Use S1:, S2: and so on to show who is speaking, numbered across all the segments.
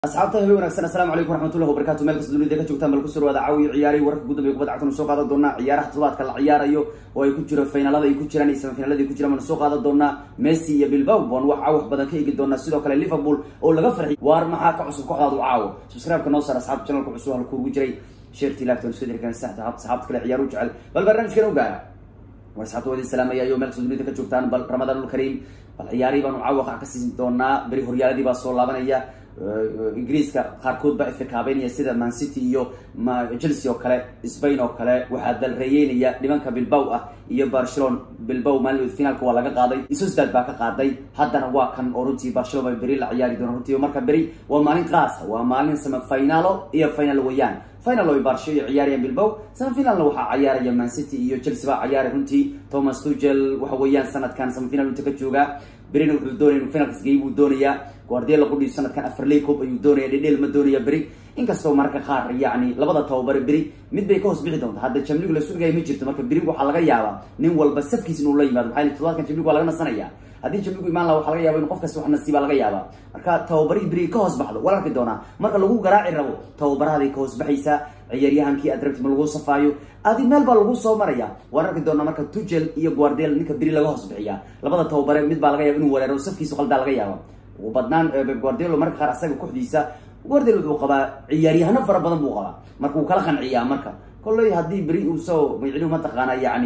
S1: asxaabta habeen wanaagsan assalaamu calaykum waraxmatullahi wabarakaatu meel kasta dunida ka joogtaan bal ku soo wada caawi ciyaari warka guud ee kubadda cagta soo qaadan doona ciyaaraha todobaadka la ciyaarayo oo ay ku jiro finaalada ay ku jiraan iyo semifinaalada ay ku jiraan soo qaadan doona Messi iyo Bilbao baan wax badan ka eegi doona sidoo kale Liverpool oo laga farxay waar maxaa ka cusub kooxda caawo subscribe kana sar asxaab channelka cusub halku ugu jiray share tilaftan soo dirkan saxda asxaabta kale ciyaaru jecel bal barnaamijkan u gaara warsaxaabta wadi salaamaya iyo meel kasta dunida ka joogtaan bal Ramadan Kareem bal ciyaari baan caawo ka siin doona bari horyaaladii baa soo laabanaya ingiriiska qaarkood baa ifkaabeenaya sida Man City iyo Chelsea oo kale Spain oo kale waxa dal reeyeynaya dhimanka Bilbao ah iyo Barcelona Bilbao maalin finaalka waa laga qaaday Sociedad baa ka qaaday haddana waa kan runtii Barcelona bari la ciyaari doona runtii marka bari waa maalin qaas waa maalin semifinalo iyo final weeyaan final oo Barcelona ciyaarayaan Bilbao semifinalna waxa ciyaaraya Man City iyo Chelsea baa ciyaaraya runtii Thomas Tuchel waxa weeyaan sanadkan semifinal inta ka jooga برينو دوني فينالكس جيبو دونيا غوارديولا قدي سنة كان أفرليكوب أيو دونيا ديل ما دونيا بري إن كستو ماركا خار يعني لبضة توبر بري مد بيكوس بيدون هذا الشمليك لسوق جاي ميجرت ماركا بري وحلقة يابا نين والبسف كيس نقول لي بعد حالي طلال كان شمليك ولا جنا سنة يا هذه الشمليك إيمان لو حلقة يابا نقف كستو حنا نسيب على يابا ماركا توبري بري كوس بحده ولا كدونا ماركا لو جراء الربو توبر هذه كوس بحيسا عياريهم كي أدركت من الغوص فايو هذه مال بالغوص ومريا ورك دونا مركا توجل iyo Guardiola ninka biri laga hoos bixiya labada tababar mid baa laga yaabaa inuu weeraro safkiisa qalda laga yaabo oo badnaan Guardiola marka qaar asaga kooxdiisa Guardiola wuxuu qabaa ciyaaryahan fara badan buu qabaa marka uu kala qanciyaa marka kulay hadii biri uu soo magiciidu ma taqaana yani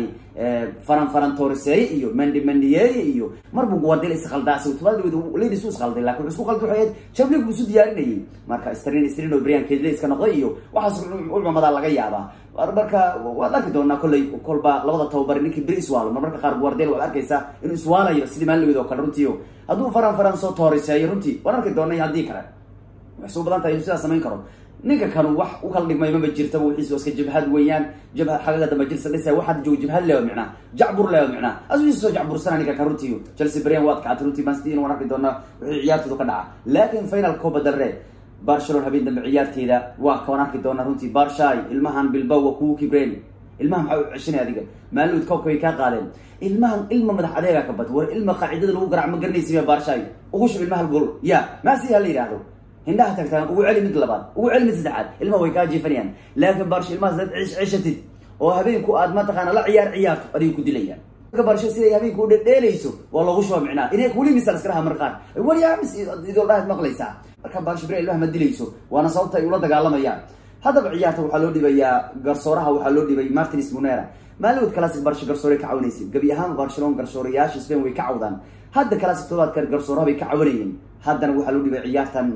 S1: Ferran Torres iyo Mendy iyo marbu Guardiola is qaldaasay todobaad leedis uu qalday laakiin isku qaldo waxay Champions League soo diyaarinayay marka Sterling oo Brian Kedley iska noqday iyo waxa ulmada laga yaabaa marka waa arki doona kulay kolba labada tababar ninkii biri iswaalo marka qaar Guardiola waa arkaysa inuu iswaalayo sidii maalin oo kale runtii haduu Ferran soo Torres ay runtii waa arki doona hadii kale waxsoo badan tahay sida sameyn karo ninka kan wax u kala dhigmay ma jirto wixiisa iska jabhad weeyaan jabhad xaqiiqada damba jirsan dhisay waxa joog jabhad leeyo macna jacbur leeyo macna asuu soo jacbur sana ninka kan runtii Chelsea Brian waad ka runtii Man City waan arki doona wixii ciyaartooda ka dhaca laakiin final Copa del Rey Barcelona habeen dambe ciyaarteeda waa ka arki doona runtii Barca ilmahan Bilbao ku kibreen ilmahan waxa 20 adiga maalud koobka way ka qaadeen ilma madax adeega ka bad war ilma qaacidada lagu garaac ma garanaysiin Barca ugu shub ilmaha gool ya ma si hal yiraahdo هندها تكتان ugu celi mid labaad ugu celi mid saddexaad ilmaha way ka jiifanayaan laakiin Barca ilmaha zad ciishatid oo habeenku aad ma taqaan la ciyaarto adiga ku dilayaan marka Barca sidii habeenku u dheelayso waa lagu soo micnaa inay ku limisal iskaraha marqaan war yaa mis idoo dhaad maqlaysa marka Barca bari ilmaha ma dilayso waana sababta ay ula dagaalamayaan hadaba ciyaarta waxa loo dhibayaa garsooraha waxa loo dhibay Martins Munera maalud classic Barca garsoore ka caawinaysa gabi ahaan Barcelona garsoorayaasha Spain way ka caawdaan hadda classic todobaadka garsooraha bay ka caawinayeen haddana waxa loo dhibay ciyaartan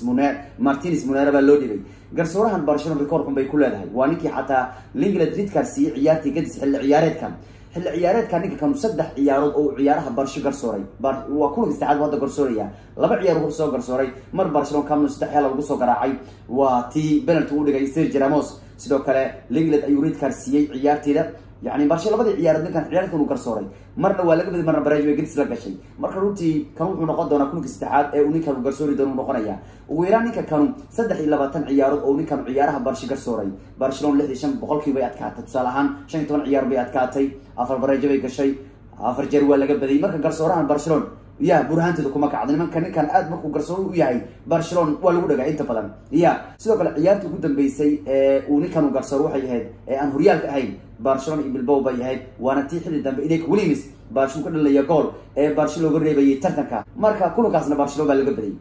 S1: Martins Munera baa loo dhibay garsoorahan Barcelona record bay ku leedahay waa ninkii xataa England red card si ciyaartii gadis xilli ciyaareedkan ninka kan saddex ciyaarood oo ciyaaraha Barca garsooray waa kulan saddexaad wada garsooraya laba ciyaar uu soo garsooray mar Barcelona kamnu saddex xil lagu soo garaacay waa tii penalty uu dhigay Sergio Ramos sidoo kale England ayuu red card siiyay ciyaarteeda يعني برشلونة بدي عيارات كان عيارات كانوا كرسوري مرة ولا قبل مرة براجع وجلس لقى شيء مرة روتي كانوا نقضوا نكون كاستعاد ونيك كانوا كرسوري دون نقرية ويراني كانوا صدق إلا باتن عيارات أو نيك كانوا عيارها برشي كرسوري برشلونة لحد شم بقول كي بيعت كاتب صالحان شن تون عيار بيعت كاتي أفر براجع ويجي شيء أفر جروا ولا قبل مرة كرسوران برشلونة يا برهان تدكم كعدنا من كان قاد مركو كرسوري وياي برشلونة ولا ولا أنت بدن يا سيدك العيارات قدام بيسي ونيك كانوا كرسوري هاي أنهريال هاي برشلونة بالباو بيهاي وانا تيحل الدنب إليك وليمس برشلونة كنا اللي يقول برشلونة قريبا يترتنكا ماركا كله كاسنا برشلونة بالقبري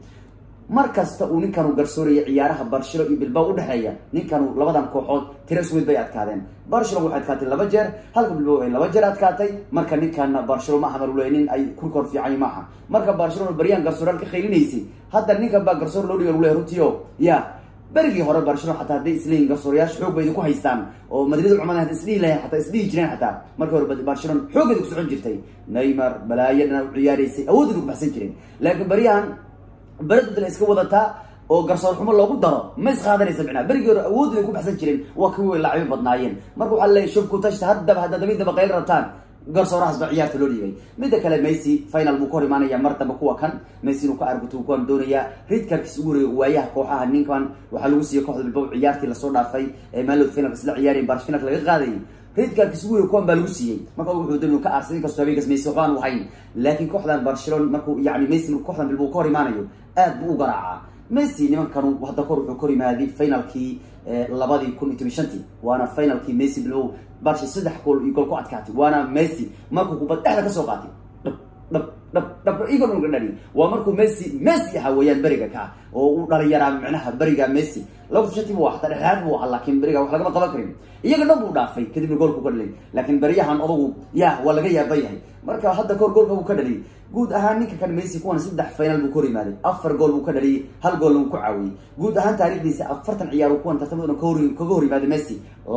S1: مركز تقول كانوا قرصوري عيارها برشلونة بالباو دحية كانوا لبضان كوحود ترسويد بيات كادين برشلونة واحد كاتي لبجر هلك بالباو لبجرات كاتي مركا كان برشلونة ما حملوا لينين أي كل في عين معها مركا برشلونة بريان قرصورة الكخيلينيسي هذا نيكا با قرصور لوري ولا روتيو يا برجي هرب برشلونة حتى هدي إسلين قصورياش حوق بيدكو هيستان ومدريد العمانة هدي إسلين لها حتى إسلين جنين حتى مركو هرب برشلونة حوق بيدكو سعون جرتي نيمار بلايين عياريسي أودكو بحسن جرين لكن بريان برد الإسكو وضعتها وقرصور حمر لو قدروا ما يسخادر يسمعنا برجي أودكو بحسن جرين وكوي اللاعبين بدنايين مركو حلا يشوفكو تشتهد هذا دمين دبقيل رتان قرصور حسب عيارته لوليبي ميدا كلا ميسي فاينال بوكوري مانا يا مرتبه كوا كان ميسي نو كارغتو كون دونيا ريد كاركس اوري واياه كوخها نينكان waxa lagu siiyay kooxda Bilbao ciyaartii la soo dhaafay ee maalud final isla ciyaareen Barcelona laga qaaday ريد كاركس اوري koon baa lagu siiyay marka wuxuu doonayo ka arsin kasto habeenkaas Messi waxaan wahayn laakiin kooxdan Barcelona markuu yani Messi kooxdan Bilbao koori maanayo aad buu garaaca ميسي نيمان كانوا وحده كور يمادي فاينالكي لبادي كون انتمشنتي وانا فاينالكي ميسي بلو برشا صدح يقول كو ادكاتي وانا ميسي ماركو كوباد دخله كسو قاتي دب يقول نقولني وماركو ميسي حويان بريغا كا او دليرا معناها بريغا ميسي لو تشتي واحد دحاد بو لكن بريغا wax laga ma qaban karin iyaga dhan buu dhaafay kadib gool ku galay laakiin bariyahan odagu yaa wala laga yaabay marka hadda goolka uu ka dhaliyay guud ahaan ninka kan Messi kuwan saddex final buu ku rimaaday afar gool buu ka dhaliyay hal gool uu ku caawiyay guud ahaan taariikhdiisa 40 ciyaar uu kuwan tartamada kaga rimaaday Messi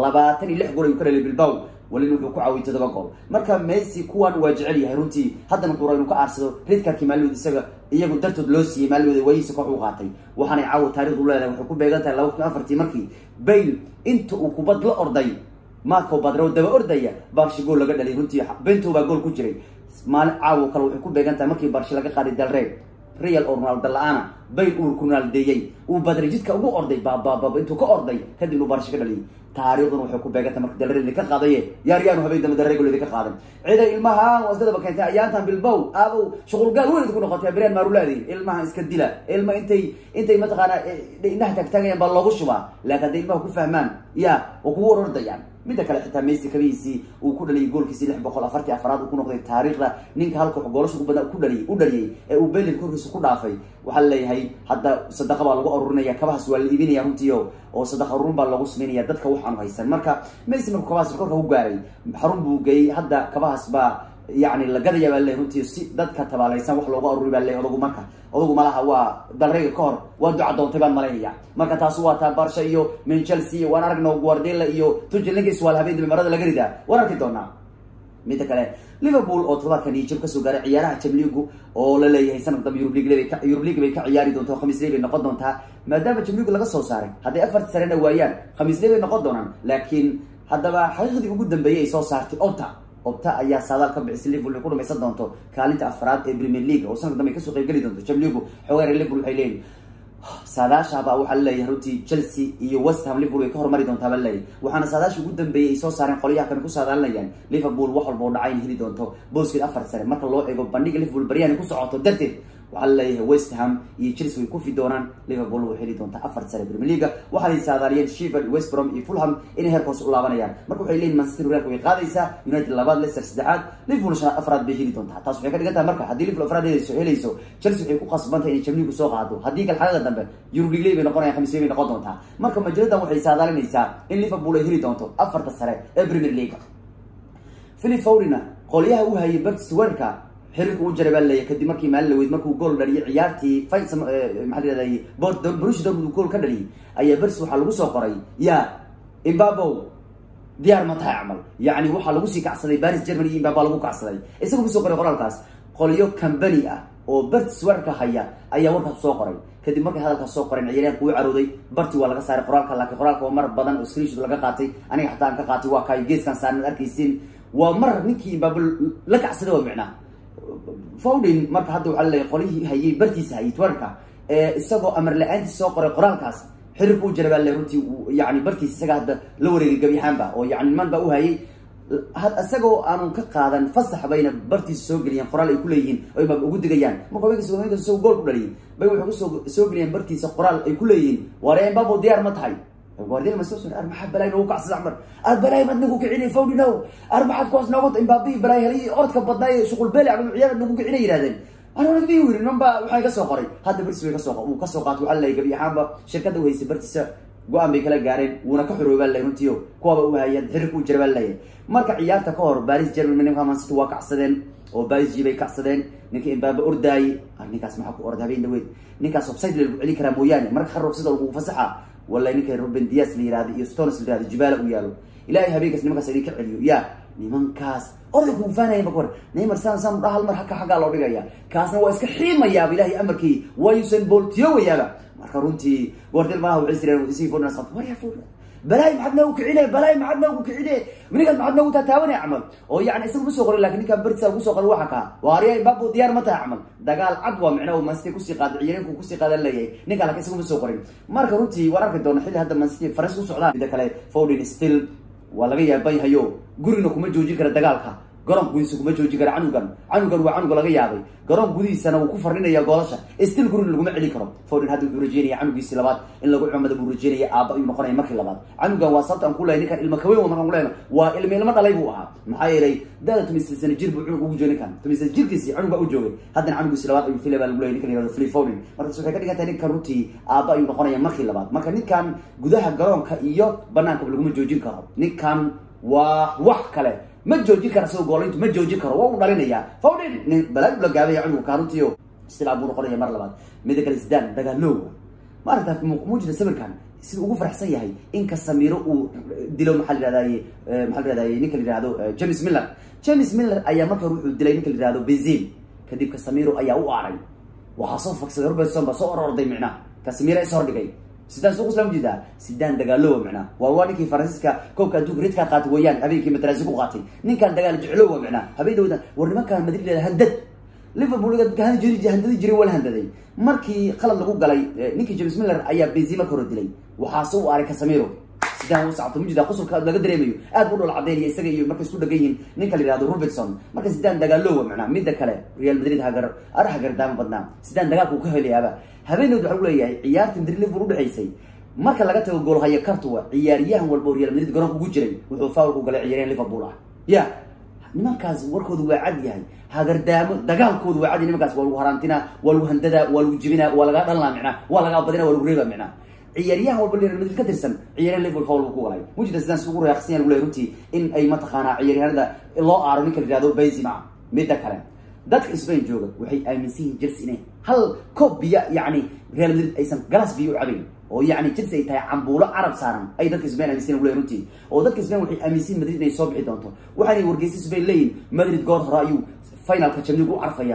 S1: 26 gool uu ka dhaliyay Bilbao wali wuxuu ku caawiyay 7 gool marka Messi kuwan waa jecel yahay runtii haddana uu inuu ka aarsado ridka kimaalood isaga iyagu dartood loo siiyay maalwada wayse koox u qaatay waxaanay caaw taariikhdu leedahay wuxuu ku beegantahay 2004 markii Bale inta uu kubad la orday Marco Badro daba ordaya Barca gool laga dhaliyay runtii Bento baa gool ku jiray maalin caaw kale wuxuu ku beegantahay markii Barca laga qaaday Del Rey Real Ronaldo la'aana Bale uu Ronaldeeyay uu Badri jidka ugu orday baaba intuu ka orday kadib uu Barca ka dhaliyay taariikhdan wuxuu ku beegantahay markii Del Rey ka qaaday yaaryaanu habeen Del Rey gool ka qaaday cida ilmaha wasdada bakayta ayaantan Bilbao aabu shaqul gaal weyn ku noqotay Brian Maruladi ilmaha iska dila ilma intay ma taqaana inaha tagtagayaan baa loogu shubaa laakiin ilmaha ku fahmaan ya oo ku ordayaan midda kale xitaa Messi kabiisi uu ku dhaliyay goolkiisa 644 uu ku noqday taariikhda ninka halka goolasho ku badan u dhaliyay ee uu Bale korkiisa ku dhaafay waxa leeyahay hadda sadaqa baa lagu ururinaya kabahaas waa la iibinaya runtii oo sadaqa urun baa lagu sameeyaa dadka waxaan haysan marka Messi markuu kabahaas korka u gaaray xarun buu geeyay hadda kabahaas baa يعني لقد يا بالله هنتي دتك تباليسان wax looga ururi balay odagu malaha waa dalreega koor waa duca doontaban maleeya marka taas waa ta Barca iyo min Chelsea waan aragno Guardiola iyo Tuchel ninka iswaal habeen marada laga ridaa waan arki doonaa mid kale Liverpool oo todobaadkan iyo ka soo gaaray ciyaaraha Champions League oo la leeyahay sanadka Europa League bay ka ciyaari doonto Khamis League noqon doonta maadaama Champions League laga soo saaray haday afar sarena waayaan Khamis League noqon doonaan laakiin hadaba xaqiiqdii ugu dambeeyay soo saartay Opta ayaa saadaal ka bixisay Liverpool ku dhamaysan doonto kaalinta afraad ee Premier League oo sanad dambe ka soo qayb gali doonto Champions League xogaar Liverpool waxay leeyihiin saadaasha baa waxa leeyahay runtii Chelsea iyo West Ham Liverpool ay ka hormari doontaa balay waxaana saadaasha ugu dambeeyay soo saareen qoliyaha kan ku saadaalanayaan Liverpool wax walba oo dhacay heli doonto booskii afar sare marka loo eego bandhiga Liverpool bariyaan ku socoto darteed waxa leeyahay West Ham iyo Chelsea way ku fidoonaan Liverpool waxay heli doontaa afar sare Premier League waxa ay saadaaliyeen Sheffield West Brom iyo Fulham inay heerkoos u laabanayaan marka waxay leeyihiin Manchester United way qaadaysaa United labaad Leicester saddexaad Liverpool shan afraad bay heli doontaa taas waxay ka dhigan tahay marka haddii Liverpool afraad helayso Chelsea waxay ku qasbantahay inay Champions League soo qaado haddii kal xalada dambe Europa League bay noqonayaan Khamis League noqon doontaa marka majaladan waxay saadaalinaysaa in Liverpool ay heli doonto afarta sare ee Premier League Philip Foden qoliyaha uu hayay Barcelona xiriirku uu jaray balay kadib markii maal la weyd markuu gool dhaliyay ciyaartii Faisal maxalliday Borussia Dortmund gool ka dhaliyay ayaa Barca waxa lagu soo qoray ya Mbappe diyaar ma tahay amal yani waxa lagu sii kacsaday Paris Germany Mbappe lagu kacsaday isagu soo qoray qoraalkaas qoliyo company ah oo Barca haya ayaa warka soo qoray kadib markii hadalka soo qoray ciyaaryahan ku carooday Barti waa laga saaray qoraalka laakiin qoraalka waa mar badan oo screenshot laga qaatay aniga xataa aan ka qaatay waa kay geeskan saaran arkaysiin waa mar ninkii Mbappe la kacsaday waa macna Foden marka hadda waxa la qolihii hayay bartiisa hayay Twitter isagoo amar la'aan soo qoray qoraalkaas xiriirku uu jaray baa runtii yani bartiisa isaga hadda la wareegay gabiyahanba oo yani man ba u hayay had asagoo aanu ka qaadan fasax bayna bartiisa soo galiyeen qoraal ay ku leeyihiin oo ma ugu digayaan marka way soo gool ku dhaliyay bay wuxuu soo galiyeen bartiisa qoraal ay ku leeyihiin wareen babo diyaar ma tahay Guardiola ma soo soo armaxa balay oo ka cusub Amar balay ma nagu kicin Foden armaxa koos noqod Mbappe balay helay orodka badnay shaqul Bale ama ciyaar nagu kicin yiraahdeen ana wada bi wirin namba waxay ka soo qoray hadda Barca way ka soo qaatay waxa la gabi ahaanba shirkadda u haysay bartiisa go'aan bay kala gaareen wuuna ka xoroobay la runtiyo kuwa u hayay xiriirku u jiray balay marka ciyaarta ka hor Paris Germany ninka Man City waa kacsadeen oo Paris bay kacsadeen ninka Mbappe orday ninkaas maxaa ku orday habeen dhaweed ninkaas offside lagu celi kara mooyaane marka xaroob sida uu fasaxa والله إنك روبن دياس اللي يراد يستونس اللي يراد جبال ويالو إلهي هبيك اسمه كسر يكع اليو يا نيمان كاس أرجو فانا يبكر نيمر سام راح المر حكا حكا الله بيجا كاس هو إسك حيما يا إلهي أمركي ويسن بولتيو يلا مركرونتي وردل ما هو عسير ويسيفون ناس وريا فور بلاي معدنا وكعينه بلاي معدنا وكعينه من قال معدنا وتتاون يعمل او يعني اسمه سوقر لكن كان برتسا وسوقر وحكا واريا بابو ديار متى يعمل دغال عدوى معناه مانستي كسي قاد عيرين كسي قاد ليي نينka laakiin isaguma soo qorin marka runtii wararka doona xilli hadda Manchester faras ku socdaan mid kale Foden still waa laga yaabay hayo gurina kuma joojin kara dagaalka garoon gudihiisa kuma jooji kara canugan waa canuga laga yaabay garoon gudihiisana wuu ku farninaya goolasha still gurin laguma celin karo Foden hadda wuxuu rajeynaya canugiisii labaad in lagu cumada buu rajeynaya aaba ayuu noqonaya markii labaad canugan waa sababta aan ku leeyahay ninkan ilma kaweyn markaan ku leeyahay waa ilma dhalay buu ahaa maxaa yeelay dada 16 sano jir buu cunug ugu joogay kan 16 jirkiisii canuga u joogay haddana canugiisii labaad ayuu filay baa lagu leeyahay ninkan yiraahdo Phil Foden markaas waxay ka dhigantahay ninkan runtii aaba ayuu noqonaya markii labaad marka ninkan gudaha garoonka iyo banaanka laguma joojin karo ninkan waa wax kale ma joojin karo soo goolintu ma joojin karo waa u dhalinaya Foden nin balad la gaabay canuga kaaruntiyo isla buu noqonaya mar labaad mid kale Zidane dagaaloowa maarta muujida sawirkan si ugu faraxsan yahay in Casemiro uu dilo maxal raadayay ninka la yiraahdo James Miller ayaa markaa wuxuu dilay ninka la yiraahdo Benzema kadib Casemiro ayaa u aaray waxa soo faksay Robertson ba soo ororday micna Casemiro ay soo dhigay sidaan soo islam jida sidaan dagaaloowa micna waa ninkii Faransiiska koobka adduunka ridka qaatay weeyaan habeenkii madrasa ku qaatay ninkan dagaal jecloowa micna habeenooda war nimankan Madrid leedahay handad Liverpool dadka handadi jiray wala handaday markii qalad lagu galay ninkii James Miller ayaa Benzema ka rodilay waxa soo aaray Casemiro sidaan uu sacabto mujida qusulka laga dareemayo aad buu dhul cadeeyay isaga iyo markay isku dhageeyeen ninka la yiraahdo Robertson marka sidaan dagaaloowa macna mid kale Real Madrid hagar daam badnaa sidaan dagaalku ka helayaaba habeenoodu waxa uu leeyahay ciyaarta Liverpool u dhaxaysay marka laga tago gool haya kartuwa ciyaaryahan walba Real Madrid garoonka ugu jiray wuxuu foul ku galay ciyaaryahan Liverpool ya nimankaas warkoodu waa cad yahay hagardaamo dagaalkoodu waa cad nimankaas waa lagu harantina waa lagu handada waa lagu jibina waa laga dhalnaa micna waa laga badina waa lagu reeba micna ciyaaryahan walba Real Madrid ka tirsan ciyaaryahan Liverpool foul ku galay mujida sidaan ugu reeqsan yahay runtii in ay mataqaana ciyaaryahanada loo aaro ninka la yiraahdo Benzema mid kale dadka Spain jooga waxay aaminsan yihiin Chelsea inay hal koob biya yani Real Madrid aysan galas biyo cabin oo yani Chelsea ay tahay cambuulo carab saaran ay dadka Spain aaminsan u leeyahay runtii oo dadka Spain waxay aaminsan Madrid inay soo bixi doonto waxaanay wargeysi Spain leeyihiin Madrid goor hore ayuu finalka Champions League u arfaya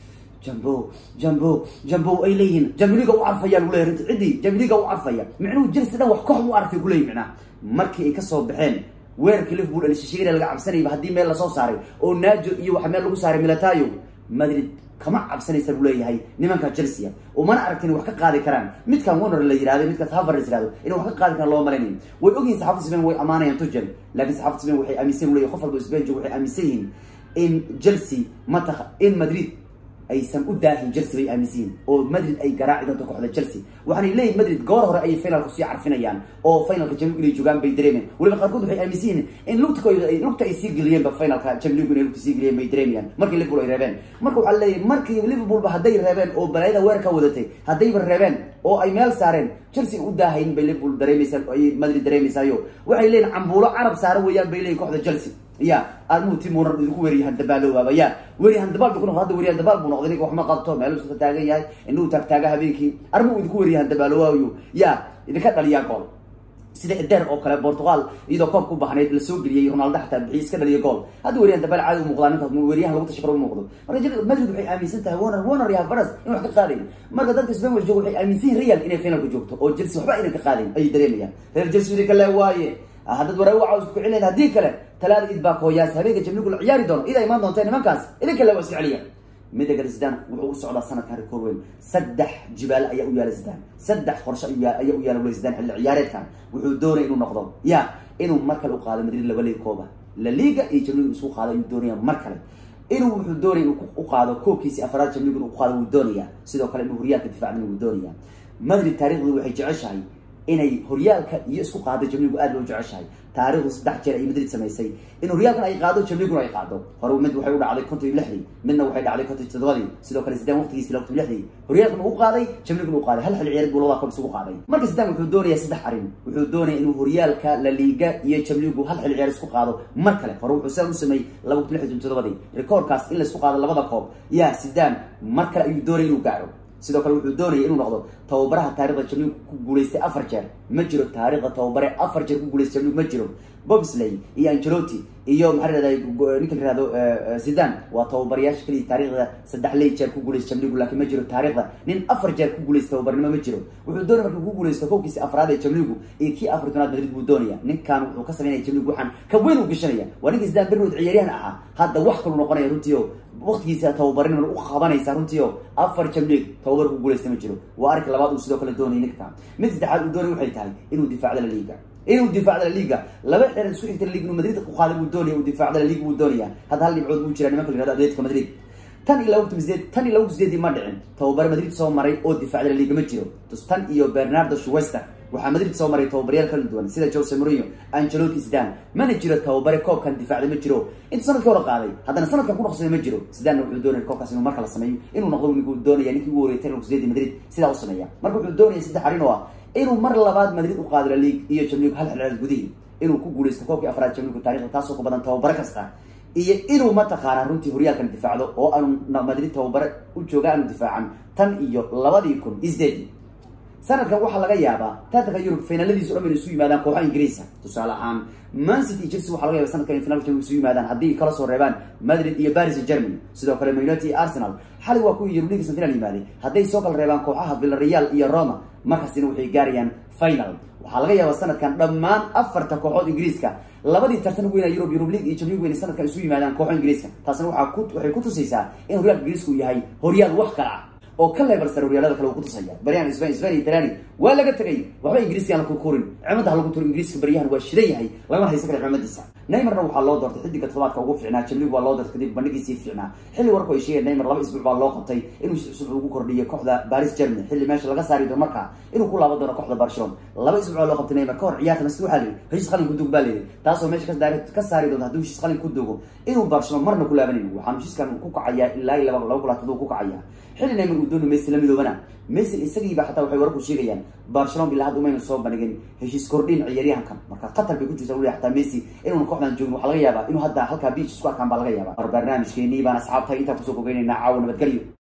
S1: jambo ay leeyihiin Champions League u arfaya u leeyahay cidii Champions League u arfaya micnuu Chelsea dan wax koox u arfay ku leeyahay macna markii ay ka soo baxeen weerarkii Liverpool ay shisheeyay laga cabsanay hadii meel la soo saaray oo Naajo iyo wax meel lagu saaray Milatayo Madrid kama cabsanaysa buu leeyahay nimanka Chelsea oo mana aragtin wax ka qaadi karaan midkan Werner la yiraahdo midka Havertz yiraahdo inuu wax ka qaadi karo loo maleeyay way ogeen saxaafadda Spain way amaanayaan Tuchel laakiin saxaafadda Spain waxay aaminsan leeyahay qof walba Spain waxay aaminsan yihiin in Chelsea in Madrid aysan u daahin Chelsea ay aaminsan oo Madrid ay garaaci doonto kooxda Chelsea waxaan leeyahay Madrid goor hore ay finalku sii carfinayaan oo finalka Champions League joogan bay dareemeen waliba qaarkood waxay aaminsan yihiin in lugta ay sii geliyeen ba finalka Champions League lugta sii geliyeen bay dareemayaan markii Liverpool ay reebeen marka waxa leeyahay markii Liverpool ba haday reebeen oo balaayada weerarka wadatay haday ba reebeen oo ay meel saareen Chelsea u daahayn bay Liverpool dareemaysan oo ay Madrid dareemaysayo waxay leeyihiin cambuulo carab saaran weeyaan bay leeyihiin kooxda Chelsea يا الموتي مورد يكون وريه هندبالو بابا يا وريه هندبال بكون هذا وريه هندبال بنقدني وحما قطو مالو تاغا ياي انو تاغا هبينكي ارمو يكون وريه هندبالو وايو يا اذا كان دليا جول sida Eder oo kale Portugal iyadoo koob ku baxneed la soo galiyay Ronaldo xataa bixiis ka dhaliyo gool hada wariyaha dabal caadi u muuqdaan inta wariyaha lagu tashkaro u muuqdo marka Madrid waxay aaminsan tahay Werner ya Faras in wax ka qaadin marka dadka Spain joogo waxay aaminsan Real inay final ku joogto oo Chelsea waxba inay ka qaadin ay dareemayaan Real Chelsea kale waaye هذا الورق وعاوز كعلين هذيك له ثلاثة إدباك وياس هذيك جملك العيار دون إذا إيمان دون تاني مكاس إذا كلا وسع عليا ميدا جلسدان وعوص على سنة هاركوين سدح جبال أي ويا لزدان سدح فرشة أي ويا لزدان العيارات كان وحدوري إنه نقضوا يا إنه مركل وقال مدريد لولي كوبا لليجا يجملون سوق هذا الدنيا مركل إنه وحدوري وقال كوكيس أفراد جملون وقال الدنيا سيدو كلام هوريات الدفاع من الدنيا مدريد تاريخ وحي جعشاي inay horyaalka iyo isku qaado Champions aad loo jeceshay taariikhdu saddex jeer ay Madrid sameysay in horyaalkan ay qaado Champions ay qaado hore mid waxay u dhacday 56 midna waxay dhacday 57 sidoo kale sidaan waqtigiisa 56 horyaalkan uu qaaday Champions uu qaaday hal ciyaar goolada koob isugu qaaday marka sidaan wuxuu doonayaa saddex arin wuxuu doonayaa inuu horyaalka La Liga iyo Champions hal ciyaar isku qaado mar kale hore wuxuu sameeyay 267 rekoorkaas in la isku qaado labada koob yaa sidaan mar kale ayuu doonayay inuu gaaro sidoo kale wuxuu doonayay inuu noqdo tababaraha taariikhda Champions ku guuleystay 4 jeer ma jiro taariikhda tababare 4 jeer ku guuleystay Champions ma jiro Bobsley iyo Ancelotti iyo maxaraday ninka la yiraahdo Zidane waa tababarayaasha kaliya taariikhda 3 jeer ku guuleystay Champions laakiin ma jiro taariikhda nin 4 jeer ku guuleystay tababarnimo ma jiro wuxuu doonayay markuu ku guuleysto koobkiisa afraad ee Champions ee kii Afrikanaad Madrid buu doonaya ninkan wuxuu ka sameeyay Champions waxaan ka weyn u gashanaya waa ninka Zidane birnood ciyaaryahan aha hadda wax kale noqonaya runtii waqtigiisa tababarin u qabanaysa runtii afar jamlig tababar ku guuleystay ma jiro waa arki labaad uu sidoo kale doonay ninka mid saddexaad uu doonay waxay tahay inuu difaacdo la liiga laba xeer isku xigta liiga inuu Madrid ku qaaday uu doonay uu difaacdo la liiga uu doonaya hadda hal dhibcood uu jira nimanka la Atletico Madrid tan ila waqti ma dhicin tababar Madrid soo maray oo difaacdo la liiga ma jiro tan iyo Bernardo Schwester waxa Madrid soo maray tababaryaal kala duwan sida Jose Mourinho, Ancelotti, Zidane mana jiro tababare koobkan difaacda ma jiro inta sanadkii hore qaaday haddana sanadkan ku noqday ma jiro Zidane wuxuu doonay koobkaas inuu marka la sameeyo inuu noqdo ninkii uu doonaya ninkii uu wareegtay Madrid sida uu sameeyaa marka wuxuu doonay saddex arin oo ah inuu mar labaad Madrid u qaado la liig iyo Champions League hal xilli gudihi inuu ku guuleysto koobkii afraad Champions League taariikhda taas oo ku badan tababare kasta iyo inuu ma taqaana runtii horyaalkan difaacdo oo aanu Madrid tababare u joogaan difaacan tan iyo 2008 sanadkan waxa laga yaabaa tartanka Yurub finaaladiisu dhammaan isu yimaadaan kooxaha Ingiriiska tusaale ahaan Man City Chelsea waxa laga yaabaa sanadkan finaalka isu yimaadaan haddii kala soo reebaan Madrid iyo Paris Saint-Germain sidoo kale Man United iyo Arsenal xali waa ku Yurub League final yimaadeen hadday soo kala reebaan kooxaha Villarreal iyo Roma markaasina waxay gaarayaan final waxa laga yaabaa sanadkan dhammaan afarta kooxood Ingiriiska labadii tartan weyn Yurub League iyo Champions League sanadkan isu yimaadaan kooxaha Ingiriiska taasina waxay ku tusaysaa in horyaalka Ingiriisku yahay horyaal wax kala ah oo ka level sarwiyalada kale uu ku tusaya bariyaan Spain Italy waa laga tagay waxba Ingiriiska ku korin cimada lagu turo Ingiriiska bariyahan waa shidan yahay lama haysan karo cimadiisa Neymar waxa loo doortay xidiga todobaadka ugu fiicnaa Champions waa loo doortay kadib bandhigiisii fiicnaa xilli warku ay sheegeen Neymar 2 isbuuc baa loo qabtay inuu cusub ugu kordhiyo kooxda Paris Saint-Germain xilli meesha laga saari doono marka inuu ku laabo doono kooxda Barcelona 2 isbuuc loo qabtay Neymar ka hor ciyaarta mas'uul xalay heshiis qalin ku dug baalay taasoo meesha ka saari doonto hadduu heshiis qalin ku dugo inuu Barcelona marna ku laabanin waxaan heshiiskan ku kacaya ilaa 2 ku kacaya xilli Neymar uu doono Messi la midoobana Messi isagiiba xataa waxay warku sheegayaan Barcelona ilaa hadda uma soo bandhigin heshiis kordhin ciyaaryahankan marka qatar bay ku jirtaa wali xataa Messi inuu kooxdan joogno waxa laga yaabaa inuu hadda halka beach isku arkaan baa laga yaabaa barnaamijkeeni baan asxaabta inta ku soo gogeynayna caawa nabadgelyo